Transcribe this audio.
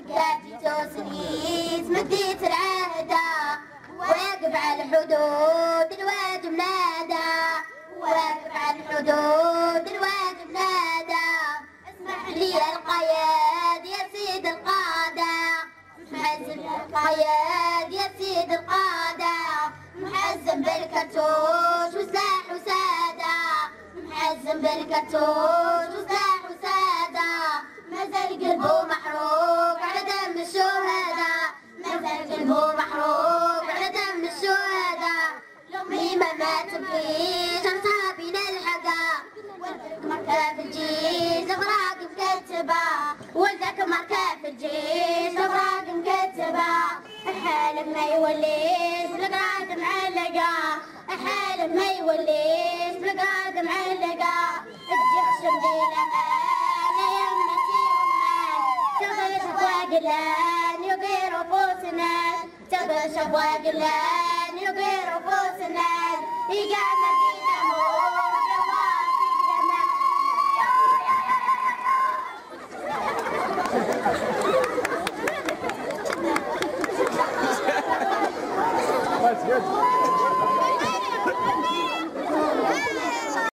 قاعد توصليس مديت العهدة واقف على الحدود الواد منادى واقف على الحدود الواد منادى اسمح لي القياد يا سيد القادة محزم القياد يا سيد القادة محزم بالكرتوش وسلاح وسادة محزم بالكرتوش وسلاح وسادة مازال قلبه محروق على دم الشهداء مازال قلبه محروق على دم الشهداء لأمي ما تبكيش أصحابي نلحقها ولدك مركب الجيش أوراق مكتبة ولدك مركب الجيش أوراق مكتبة الحالم ما يوليش بالقراد معلقة الحالم ما يوليش بالقراد معلقة الجيش مدينة مانا يمتي ومان تغش أفواقلان يغير رفوسنا تغش أفواقلان يغير رفوسنا يقع مدينة